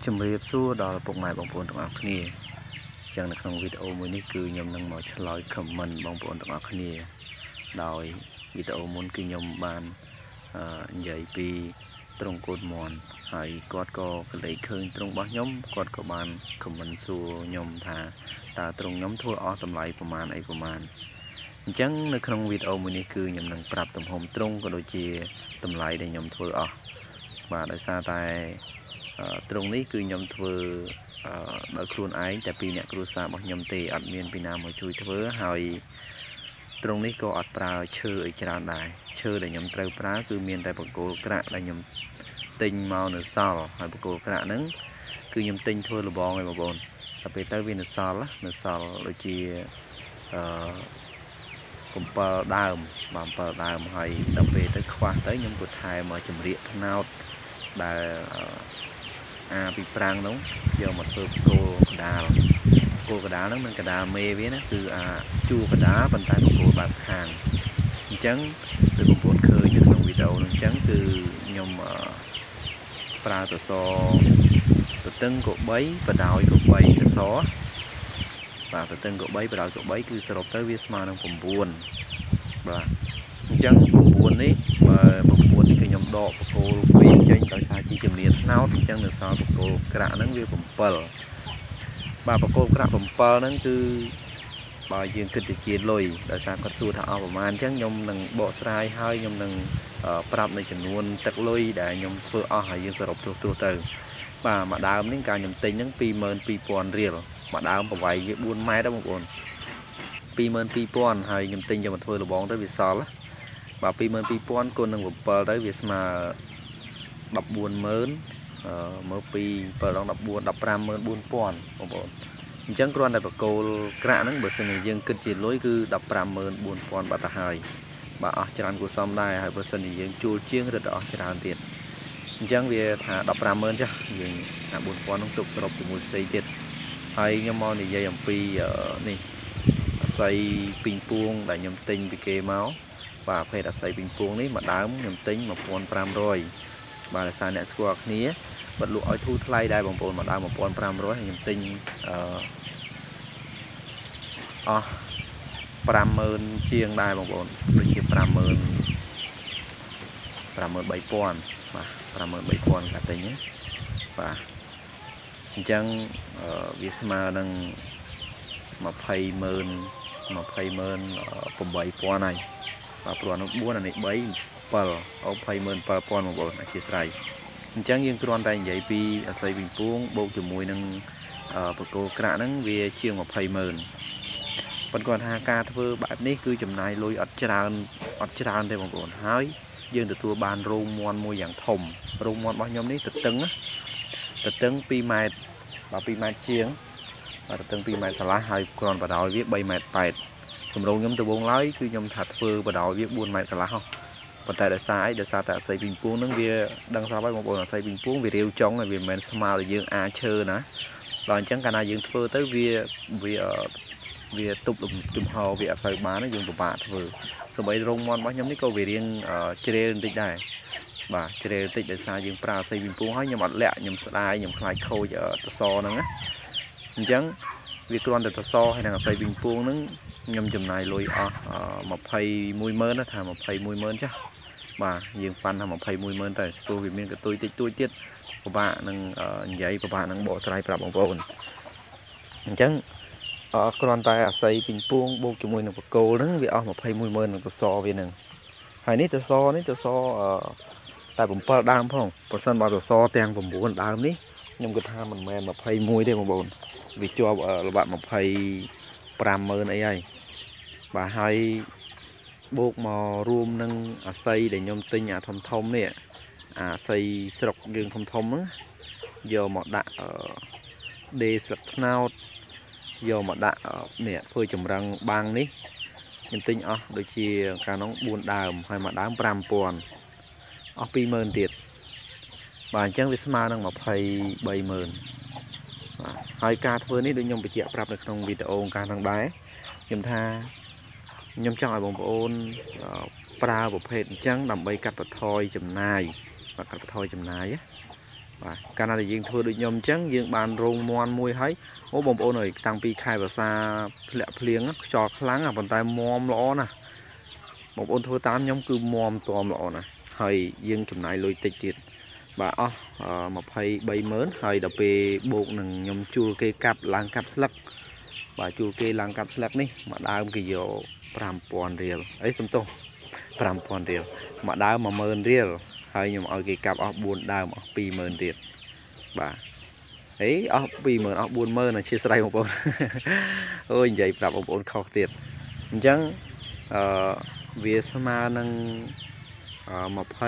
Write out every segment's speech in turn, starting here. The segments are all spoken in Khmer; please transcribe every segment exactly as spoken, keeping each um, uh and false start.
ជំរាបសួរដល់ពុកម៉ែបងប្អូនទាំងអស់គ្នាចឹងនៅក្នុងវីដេអូមួយនេះគឺខ្ញុំនឹងមកឆ្លើយ comment បងប្អូនទាំងអស់គ្នាដោយវីដេអូមុនគឺខ្ញុំបាននិយាយពីត្រង់កូនមន់ហើយគាត់ក៏កលេចឃើញត្រង់របស់ខ្ញុំគាត់ក៏បាន comment សួរខ្ញុំថាតើត្រង់ខ្ញុំធ្វើអស់តម្លៃប្រមាណអីប្រមាណអញ្ចឹងនៅក្នុងវីដេអូមួយនេះគឺខ្ញុំនឹងប្រាប់ទំហំត្រង់ក៏ដូចជាតម្លៃដែលខ្ញុំធ្វើអស់បាទដោយសារតែត្រង់នេះគឺខ្ញុំធ្វើដោយខ្លួនឯងតែពីអ្នកគ្រួសាររបស់ខ្ញុំទេអត់មានពីណាមកជួយធ្វើហើយត្រង់នេះក៏អត់ប្រើឈើអីច្រើនដែរឈើដែលខ្ញុំត្រូវប្រើគឺមានតែបង្គោលក្រាក់ដែលខ្ញុំទិញមកនៅសល់ហើយបង្គោលក្រាក់ហ្នឹងគឺខ្ញុំទិញធ្វើលបងឯងបងប្អូនតែពេលទៅវានៅសល់នៅសល់ដូចជាអឺកំពិលដើមបាទអំពិលដើមហើយដល់ពេលទៅខ្វះទៅខ្ញុំក៏ថែមកចម្រៀកថ្នោតដែលអាពីប្រាំងនោះយកមកធ្វើគោលកដាលគោលកដាលហ្នឹងមិនកដាលមេវាណាគឺអាជួរកដាលប៉ុន្តែបង្គោលបែបខាងអញ្ចឹងដូចបងប្អូនឃើញនៅក្នុងវីដេអូហ្នឹងអញ្ចឹងគឺខ្ញុំប្រើតសទទឹងក៏បីបដោយក៏បីតសបាទទទឹងក៏បីបដោយក៏បីគឺសរុបទៅវាស្មើនឹង៩បាទអញ្ចឹង៩នេះបើ៩នេះគឺខ្ញុំដកបង្គោលពីរចេញដោយសារជាជំនាញថ្នោតអញ្ចឹងនៅសល់បង្គោលក្រាក់ហ្នឹងវា៧បាទបង្គោលក្រាក់៧ហ្នឹងគឺបើយើងគិតទៅជាលុយដោយសារគាត់សួរថាអស់ប្រមាណអញ្ចឹងខ្ញុំនឹងបកស្រាយហើយខ្ញុំនឹងប្រាប់នៅចំនួនទឹកលុយដែលខ្ញុំធ្វើអស់ហើយយើងសរុបត្រួសត្រាសទៅបាទមួយដើមនេះការខ្ញុំទិញហ្នឹងពីរម៉ឺនពីរពាន់រៀលមួយដើមប្រវែងវា៤ម៉ែត្របងប្អូនពីរម៉ឺនពីរពាន់ហើយខ្ញុំទិញយកមកធ្វើលបងទៅវាសល់បាទពីរម៉ឺនពីរពាន់គុណនឹង7ទៅវាស្មើដប់បួនម៉ឺនអឺមើលពី7ដងដប់បួន ដប់ប្រាំម៉ឺនបួនពាន់បងប្អូនអញ្ចឹងគ្រាន់តែបកគោលក្រាក់ហ្នឹងបើសិនជាយើងគិតជាលុយគឺដប់ប្រាំម៉ឺនបួនពាន់បាត់ទៅហើយបាទអស់ច្រើនគួរសមដែរហើយបើសិនជាយើងជួលជាងរឹតអស់ច្រើនទៀតអញ្ចឹងវាថាដប់ប្រាំម៉ឺនចាស់យើងថាបួនពាន់ហ្នឹងទុកសរុបជាមួយផ្សេងទៀតហើយខ្ញុំមកនិយាយអំពីនេះអាស័យពីងពួងដែលខ្ញុំទិញពីគេមកបាទភេទអាស័យពីងពួងនេះមួយដើមខ្ញុំទិញmột nghìn năm trămបាទដោយសារអ្នកស្គាល់គ្នាបាត់លក់ឲ្យធូរថ្លៃដែរបងប្អូនមួយដើមmột nghìn năm trămហើយខ្ញុំទិញអឺអស់ប្រាំម៉ឺនជាងដែរបងប្អូនដូចជាប្រាំម៉ឺនប្រាំម៉ឺនបីពាន់បាទប្រាំម៉ឺនបីពាន់កាទិញណាបាទអញ្ចឹងវាស្មើនឹង20ម៉ឺន20ម៉ឺន8ពាន់ហើយបាទព្រោះនោះ4អានេះ3 7អូ20ម៉ឺន7ពាន់បងប្អូនអធិស្ឋានអញ្ចឹងយើងគ្រាន់តែនិយាយពីអាស័យវិញពួងបូកជាមួយនឹងបកគោក្រាក់ហ្នឹងវាជាង20ម៉ឺនប៉ុន្តែគាត់ថាការធ្វើបែបនេះគឺចំណាយលុយអត់ច្រើនអត់ច្រើនទេបងប្អូនហើយយើងទទួលបានរោងមាន់មួយយ៉ាងធំរោងមាន់របស់ខ្ញុំនេះទទឹងទទឹងពីរម៉ែត្របាទពីរម៉ែត្រជាងបាទទទឹងពីរម៉ែត្រកន្លះហើយគ្រាន់បដោយវាបីម៉ែត្រប៉ែតគម្រោងខ្ញុំដំបូងឡើយគឺខ្ញុំថាធ្វើបដោយវា4ម៉ែត្រកន្លះប៉ុន្តែដោយសារអីដោយសារតែអាស័យពីងពួងហ្នឹងវាដឹងស្រាប់ហើយបងប្អូនអាស័យពីងពួងវារាវចុងហើយវាមិនមែនស្មើឲ្យយើងអាចឈើណាដល់អញ្ចឹងកាលណាយើងធ្វើទៅវាវាវាទប់ជំហរវាអត់សូវបានយើងពិបាកធ្វើសូម្បីរោងមាន់របស់ខ្ញុំនេះក៏វារៀងជ្រេលបន្តិចដែរបាទជ្រេលបន្តិចដោយសារយើងប្រើអាស័យពីងពួងហើយខ្ញុំអត់លាក់ខ្ញុំស្ដាយខ្ញុំខ្លាចខូចតសហ្នឹងណាអញ្ចឹងវាគ្រាន់តែតសហើយនឹងអាស័យពីងពួងហ្នឹងខ្ញុំចំណាយលុយអស់21ម៉ឺនថា21ម៉ឺនចាស់បាទយើងប៉ាន់ថា21ម៉ឺនទៅព្រោះវាមានកតុយតិចតួចទៀតពិបាកនឹងនិយាយពិបាកនឹងបកស្រាយប្រាប់បងប្អូនអញ្ចឹងគ្រាន់តែអាស័យពីងពួងបូកជាមួយនឹងបកគោលហ្នឹងវាអស់21ម៉ឺននឹងតសវាហ្នឹងហើយនេះតសនេះតសតែ7ដើមផងបើសិនបើតសទាំង9ដើមនេះខ្ញុំគិតថាមិនមែន21ទេបងប្អូនវាជាប់ល្បាក់25ម៉ឺនអីហើយបាទហើយបូកមករួមនឹងអាស័យដែលខ្ញុំទិញអាធំធំនេះអាស័យស្រុកយើងធំធំហ្នឹងយកមកដាក់ដេស្លឹកត្នោតយកមកដាក់នេះធ្វើចម្រឹងបាំងនេះខ្ញុំទិញអស់ដូចជាកាលនោះ4ដើមហើយមួយដើម5ពាន់អស់ពីរម៉ឺនទៀតបាទអញ្ចឹងវាស្មើនឹង23ម៉ឺនបាទហើយការធ្វើនេះដូចខ្ញុំបញ្ជាក់ប្រាប់នៅក្នុងវីដេអូកាលហ្នឹងដែរខ្ញុំថាខ្ញុំចង់ឲ្យបងប្អូនប្រើប្រភេទអញ្ចឹងដើម្បីកាត់បន្ថយចំណាយបាទកាត់បន្ថយចំណាយបាទកាលណាដែលយើងធ្វើដូចខ្ញុំអញ្ចឹងយើងបានរងមន់មួយហើយអូបងប្អូនអើយតាំងពីខែវស្សាធ្លាក់ភ្លៀងខ្យល់ខ្លាំងប៉ុន្តែមមល្អណាស់បងប្អូនធ្វើតាមខ្ញុំគឺមមតមល្អណាស់ហើយយើងចំណាយលុយតិចទៀតបាទអស់ម្ភៃបីម៉ឺនហើយដល់ពេលបូកនឹងខ្ញុំជួលគេកាប់ឡើងកាប់ស្លឹកបាទជួលគេឡើងកាប់ស្លឹកនេះមួយដើមគេយកប្រាំពាន់រៀលអីសំទោសប្រាំពាន់រៀលមួយដើមមួយម៉ឺនរៀលហើយខ្ញុំឲ្យគេកាប់អស់បួនដើមអស់ពីរម៉ឺនទៀតបាទអីអស់ពីរម៉ឺនអស់បួនម៉ឺនអធិស្ឋានបងប្អូនអូយនិយាយប្រាប់បងប្អូនខុសទៀតអញ្ចឹងអឺវាស្មើនឹងម្ភៃ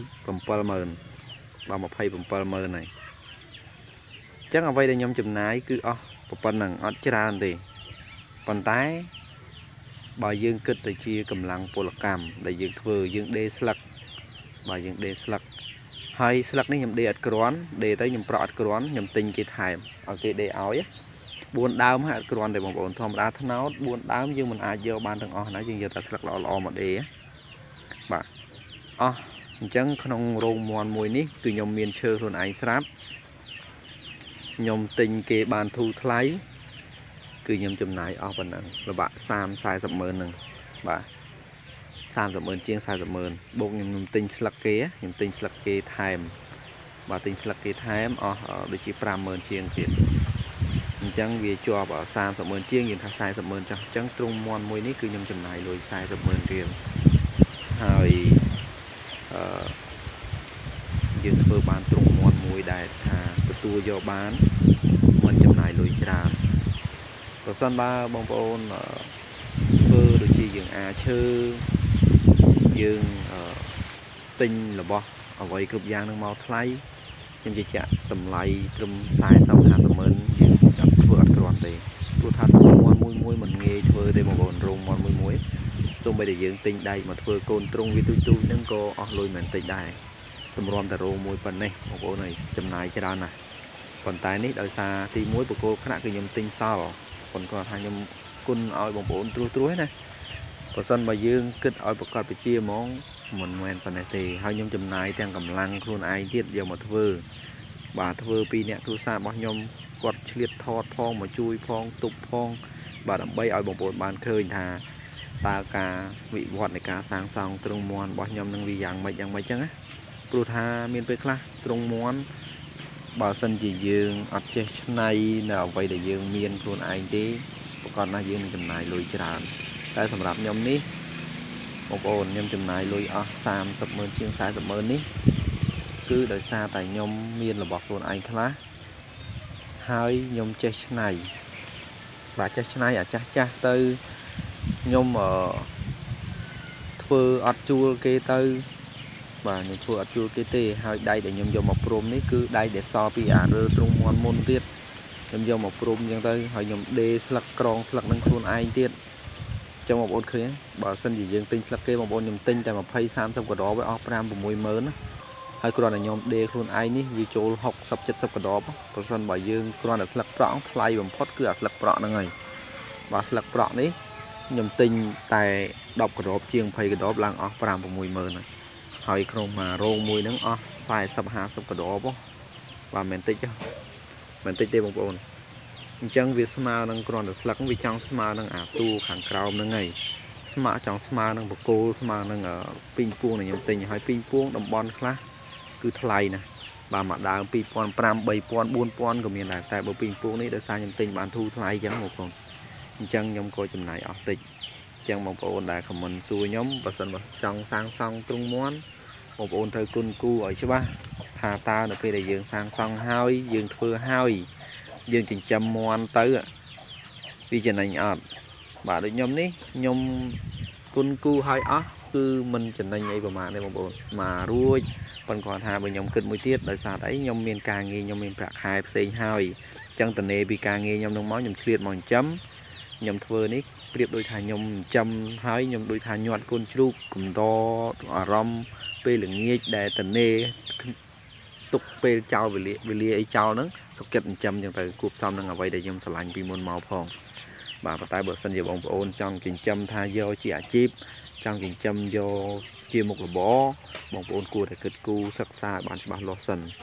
bảyម៉ឺនបាទម្ភៃbảyម៉ឺនហើយអញ្ចឹងអ្វីដែលខ្ញុំចំណាយគឺអស់ប៉ុណ្ណឹងអត់ច្រើនទេប៉ុន្តែបើយើងគិតទៅជាកម្លាំងពលកម្មដែលយើងធ្វើយើងដេរស្លឹកបាទយើងដេរស្លឹកហើយស្លឹកនេះខ្ញុំដេរអត់គ្រាន់ដេរទៅខ្ញុំប្រក់អត់គ្រាន់ខ្ញុំទិញគេថែមឲ្យគេដេរឲ្យបួនដើមហើយអត់គ្រាន់ទេបងប្អូនធម្មតាថ្នោតបួនដើមយើងមិនអាចយកបានទាំងអស់ណាយើងយកតែស្លឹកល្អល្អមកដេរបាទអស់អញ្ចឹងក្នុងរោងមន់មួយនេះគឺខ្ញុំមានឈើខ្លួនឯងស្រាប់ខ្ញុំទិញគេបានធូរថ្លៃគឺខ្ញុំចំណាយអស់ប៉ុណ្ណឹងលបាក់សាម สี่สิบម៉ឺនហ្នឹងបាទសាមសិបម៉ឺនជាងสี่สิบម៉ឺនបូកខ្ញុំខ្ញុំទិញស្លឹកគេខ្ញុំទិញស្លឹកគេថែមបាទទិញស្លឹកគេថែមអស់ដូចជាប្រាំម៉ឺនជាងទៀតអញ្ចឹងវាជាប់សាមសិបម៉ឺនជាងយើងថាสี่สิบម៉ឺនចុះអញ្ចឹងទ្រង់មន់មួយនេះគឺខ្ញុំចំណាយលុយสี่สิบម៉ឺនរៀលហើយអឺយើងធ្វើបានទ្រង់មន់មួយដែលថាទទួលយកបានមិនចំណាយលុយច្រើនប្រសិនបើបងប្អូនធ្វើដូចជាយើងអាឈើយើងទិញរបស់អ្វីគ្រប់យ៉ាងនឹងមកថ្លៃខ្ញុំជឿជាក់តម្លៃត្រឹមสี่สิบ ห้าสิบម៉ឺនយើងអត់ធ្វើអត់គ្រាន់ទេព្រោះថាទ្រង់មន់មួយមួយមិនងាយធ្វើទេបងប្អូនរោងមន់មួយមួយសូម្បីតែយើងទិញដែកមកធ្វើកូនទ្រង់វាទូចទូចហ្នឹងក៏អស់លុយមិនតិចដែរតម្រាំតែរោងមួយប៉ុណ្ណេះបងប្អូនអើយចំណាយច្រើនណាស់ប៉ុន្តែនេះដោយសារទីមួយបកគោលថ្នាក់គឺខ្ញុំទិញសល់ប៉ុន្តែថាខ្ញុំគុណឲ្យបងប្អូនត្រួសត្រួសណាបើសិនបើយើងគិតឲ្យប្រកបវិជ្ជាហ្មងមិនមែនប៉ុណ្ណេះទេហើយខ្ញុំចំណាយទាំងកម្លាំងខ្លួនឯងទៀតយកមកធ្វើបាទធ្វើពីអ្នកគ្រួសាររបស់ខ្ញុំគាត់ឆ្លៀតថតផងមកជួយផងទប់ផងបាទដើម្បីឲ្យបងប្អូនបានឃើញថាតើការវិវត្តនៃការសាងសង់ទ្រង់មន់របស់ខ្ញុំនឹងវាយ៉ាងម៉េចយ៉ាងម៉េចចឹងណាព្រោះថាមានពេលខ្លះទ្រង់មន់បើសិនជាយើងអត់ចេះឆ្នៃនៅអ្វីដែលយើងមានខ្លួនឯងទេប្រកបណាស់យើងនឹងចំណាយលុយច្រើនតែសម្រាប់ខ្ញុំនេះបងប្អូនខ្ញុំចំណាយលុយអស់សាមសិបម៉ឺនជាងสี่สิบម៉ឺននេះគឺដោយសារតែខ្ញុំមានរបស់ខ្លួនឯងខ្លះហើយខ្ញុំចេះឆ្នៃបាទចេះឆ្នៃអាចាស់ចាស់ទៅខ្ញុំអឺធ្វើអត់ជួលគេទៅបាទខ្ញុំធ្វើអត់ជួលគេទេហើយដៃដែលខ្ញុំយកមកព្រមនេះគឺដៃដែលសល់ពីអារើទ្រង់មន់មុនទៀតខ្ញុំយកមកព្រមអញ្ចឹងទៅហើយខ្ញុំដេរស្លឹកក្រងស្លឹកនឹងខ្លួនឯងទៀតចឹងបងប្អូនឃើញបើសិនជាយើងទិញស្លឹកគេបងប្អូនខ្ញុំទិញតែยี่สิบ สามสิบកដបឲ្យអស់ប្រាំ หกម៉ឺនណាហើយគ្រាន់តែខ្ញុំដេរខ្លួនឯងនេះវាចូលหกสิบ เจ็ดสิบកដបប្រសិនបើយើងគ្រាន់តែស្លឹកប្រក់ថ្លៃបំផុតគឺអាស្លឹកប្រក់ហ្នឹងហើយបាទស្លឹកប្រក់នេះខ្ញុំទិញតែដប់កដបជាងยี่สิบកដបឡើងអស់ប្រាំ หกម៉ឺនហើយក្នុងមករោងមួយហ្នឹងអស់สี่สิบ ห้าสิบកដបបាទមិនតិចទេមិនតិចទេបងប្អូនអញ្ចឹងវាស្មើនឹងគ្រាន់តែស្លឹកវាចង់ស្មើនឹងអាទូខាងក្រោមហ្នឹងហើយស្មើចង់ស្មើនឹងបកគោលស្មើនឹងពីងពួងដែលខ្ញុំទិញហើយពីងពួងតំបន់ខ្លះគឺថ្លៃណាស់បាទមួយដើមពីរពាន់ប្រាំ បីពាន់ បួនពាន់ក៏មានដែរតែបើពីងពួងនេះដោយសារខ្ញុំទិញបានធូរថ្លៃអញ្ចឹងបងប្អូនអញ្ចឹងខ្ញុំក៏ចំណាយអស់តិចអញ្ចឹងបងប្អូនដែលខមមិនសួរខ្ញុំបើសិនបើចង់សាងសង់ទ្រង់មន់បងប្អូនត្រូវគុណគូឲ្យច្បាស់ថាតើនៅពេលដែលយើងសាងសង់ហើយយើងធ្វើហើយយើងចិញ្ចឹមមន់ទៅវាចំណេញអត់បាទដូចខ្ញុំនេះខ្ញុំគុណគូឲ្យអស់គឺមិនចំណេញអីប្រហែលទេបងប្អូនមករួចប៉ុន្តែគាត់ថាបើខ្ញុំគិតមួយទៀតដោយសារតែខ្ញុំមានការងារខ្ញុំមានប្រាក់ខែផ្សេងហើយអញ្ចឹងតនេពីការងារខ្ញុំនឹងមកខ្ញុំឆ្លៀតមកចិញ្ចឹមខ្ញុំធ្វើនេះប្រៀបដូចថាខ្ញុំចិញ្ចឹមហើយខ្ញុំដូចថាញាត់កូនជ្រូកកំដរអារម្មណ៍ពេលល្ងាចដែលតនេទុកពេលចោលវេលាវេលាអីចោលហ្នឹងសុខចិត្តចិញ្ចឹមចឹងទៅគួបផ្សំនឹងអ្វីដែលខ្ញុំស្រឡាញ់ពីមុនមកផងបាទប៉ុន្តែបើសិនជាបងប្អូនចង់ចិញ្ចឹមថាយកជាអាជីពចង់ចិញ្ចឹមយកជាមុខរបរបងប្អូនគួរតែគិតគូរសិក្សាបានច្បាស់លាស់សិន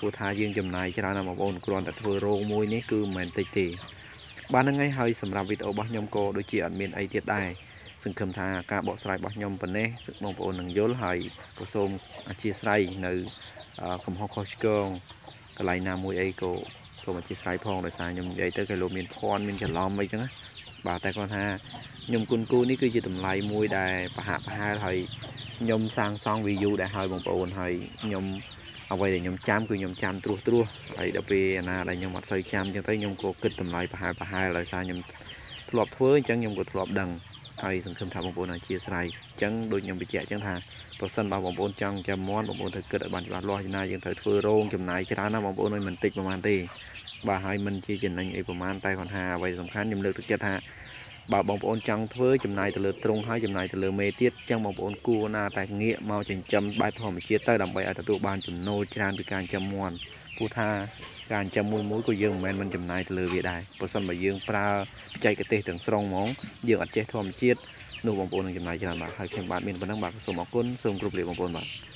ผู้ทาយើងចំណាយច្រើនណាស់បងប្អូនគ្រាន់តែធ្វើរោងមួយនេះគឺមិនមែនតិចទេបានហ្នឹងហើយសម្រាប់វីដេអូរបស់ខ្ញុំក៏ដូចជាអត់មានអីទៀតដែរសង្ឃឹមថាការបកស្រាយរបស់ខ្ញុំប៉ុណ្ណេះបងប្អូននឹងយល់ហើយក៏សូមអធិស្ឋាននៅកំហុសខុសឆ្គងកន្លែងណាមួយអីក៏សូមអធិស្ឋានផងដោយសារខ្ញុំនិយាយទៅគេលោកមានភ័ន្តមានច្រឡំអីចឹងណាបាទតែគាត់ថាខ្ញុំគុណគូនេះគឺជាតម្លៃមួយដែលប្រហាក់ប្រហែលហើយខ្ញុំសាងសង់វីយូដែលឲ្យបងប្អូនហើយខ្ញុំអ្វីដែលខ្ញុំចាំគឺខ្ញុំចាំត្រួសត្រាសហើយដល់ពេលណាដែលខ្ញុំអត់សូវចាំអញ្ចឹងទៅខ្ញុំក៏គិតតម្លៃប្រហែលប្រហែលដោយសារខ្ញុំធ្លាប់ធ្វើអញ្ចឹងខ្ញុំក៏ធ្លាប់ដឹងហើយសង្ឃឹមថាបងប្អូនអាចជាស្រ័យអញ្ចឹងដូចខ្ញុំបញ្ជាក់អញ្ចឹងថាប្រសិនបើបងប្អូនចង់ចាំមាន់បងប្អូនត្រូវគិតឲ្យបានច្បាស់លាស់ចំណាយយើងត្រូវធ្វើរោងចំណាយច្រើនណាស់បងប្អូនមិនមិនតិចប្រហែលទេបាទហើយមិនជាចំណេញអីប្រហែលតែគាត់ថាអ្វីសំខាន់ខ្ញុំលើកទឹកចិត្តថាបើបងប្អូនចង់ធ្វើចំណាយទៅលើទ្រុងហើយចំណាយទៅលើមេទៀតអញ្ចឹងបងប្អូនគួរណាតែងាកមកចិញ្ចឹមបែបធម្មជាតិទៅដើម្បីឲ្យទទួលបានចំណូលច្រើនពីការចិញ្ចឹមមាន់ព្រោះថាការចិញ្ចឹមមួយមួយក៏យើងមិនមែនមិនចំណាយទៅលើវាដែរបើមិនបើយើងប្រើបច្ចេកទេសទាំងស្រុងហ្មងយើងអត់ចេះធម្មជាតិនោះបងប្អូននឹងចំណាយច្រើនបាទហើយខ្ញុំបាទមានប៉ុណ្ណឹងបាទសូមអរគុណសូមគោរពលាបងប្អូនបាទ